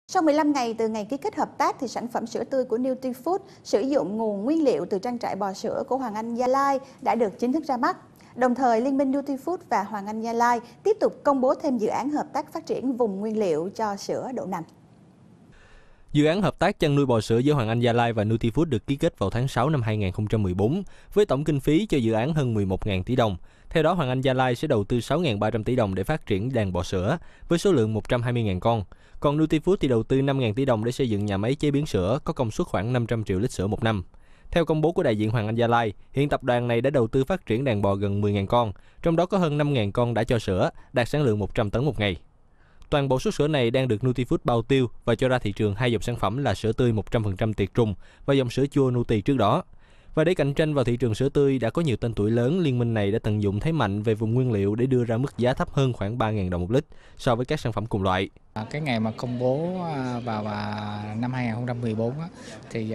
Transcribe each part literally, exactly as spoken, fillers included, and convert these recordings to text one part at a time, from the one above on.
Sau mười lăm ngày từ ngày ký kết hợp tác, thì sản phẩm sữa tươi của Nutifood sử dụng nguồn nguyên liệu từ trang trại bò sữa của Hoàng Anh Gia Lai đã được chính thức ra mắt. Đồng thời, Liên minh Nutifood và Hoàng Anh Gia Lai tiếp tục công bố thêm dự án hợp tác phát triển vùng nguyên liệu cho sữa đậu nành. Dự án hợp tác chăn nuôi bò sữa giữa Hoàng Anh Gia Lai và Nutifood được ký kết vào tháng sáu năm hai nghìn không trăm mười bốn với tổng kinh phí cho dự án hơn mười một nghìn tỷ đồng. Theo đó, Hoàng Anh Gia Lai sẽ đầu tư sáu nghìn ba trăm tỷ đồng để phát triển đàn bò sữa với số lượng một trăm hai mươi nghìn con. Còn Nutifood thì đầu tư năm nghìn tỷ đồng để xây dựng nhà máy chế biến sữa có công suất khoảng năm trăm triệu lít sữa một năm. Theo công bố của đại diện Hoàng Anh Gia Lai, hiện tập đoàn này đã đầu tư phát triển đàn bò gần mười nghìn con, trong đó có hơn năm nghìn con đã cho sữa, đạt sản lượng một trăm tấn một ngày. Toàn bộ số sữa này đang được Nutifood bao tiêu và cho ra thị trường hai dòng sản phẩm là sữa tươi một trăm phần trăm tiệt trùng và dòng sữa chua Nuti trước đó. Và để cạnh tranh vào thị trường sữa tươi đã có nhiều tên tuổi lớn, liên minh này đã tận dụng thế mạnh về vùng nguyên liệu để đưa ra mức giá thấp hơn khoảng ba nghìn đồng một lít so với các sản phẩm cùng loại. Cái ngày mà công bố vào năm hai nghìn không trăm mười bốn thì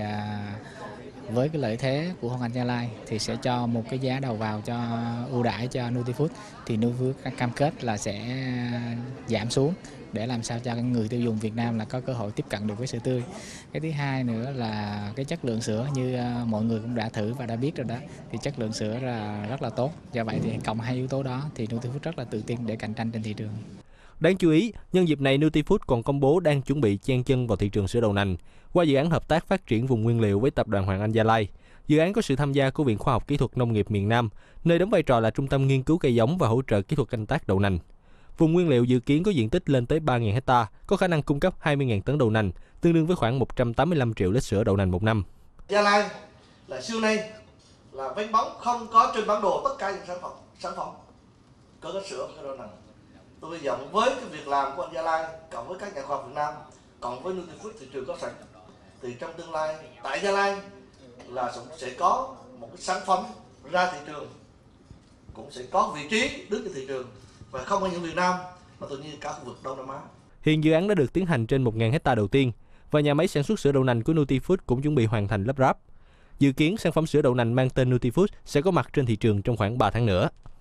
với cái lợi thế của Hoàng Anh Gia Lai thì sẽ cho một cái giá đầu vào cho ưu đãi cho Nutifood, thì Nutifood cam kết là sẽ giảm xuống để làm sao cho người tiêu dùng Việt Nam là có cơ hội tiếp cận được với sữa tươi. Cái thứ hai nữa là cái chất lượng sữa, như mọi người cũng đã thử và đã biết rồi đó, thì chất lượng sữa là rất là tốt. Do vậy thì cộng hai yếu tố đó thì Nutifood rất là tự tin để cạnh tranh trên thị trường. Đáng chú ý, nhân dịp này Nutifood còn công bố đang chuẩn bị chen chân vào thị trường sữa đậu nành qua dự án hợp tác phát triển vùng nguyên liệu với tập đoàn Hoàng Anh Gia Lai. Dự án có sự tham gia của Viện Khoa học Kỹ thuật Nông nghiệp miền Nam, nơi đóng vai trò là trung tâm nghiên cứu cây giống và hỗ trợ kỹ thuật canh tác đậu nành. Vùng nguyên liệu dự kiến có diện tích lên tới ba nghìn hecta, có khả năng cung cấp hai mươi nghìn tấn đậu nành, tương đương với khoảng một trăm tám mươi lăm triệu lít sữa đậu nành một năm. Gia Lai là xưa nay là vánh bóng không có trên bản đồ tất cả những sản phẩm sản phẩm có cái sữa có đậu nành. Tôi hy vọng với cái việc làm của anh Gia Lai cộng với các nhà khoa học Việt Nam cộng với Nutifood thị trường có sẵn, thì trong tương lai tại Gia Lai là sẽ có một cái sản phẩm ra thị trường, cũng sẽ có vị trí đứng trên thị trường, và không ở những Việt Nam mà tự nhiên cả khu vực Đông Nam Á. Hiện dự án đã được tiến hành trên một nghìn hecta đầu tiên và nhà máy sản xuất sữa đậu nành của Nutifood cũng chuẩn bị hoàn thành lắp ráp. Dự kiến sản phẩm sữa đậu nành mang tên Nutifood sẽ có mặt trên thị trường trong khoảng ba tháng nữa.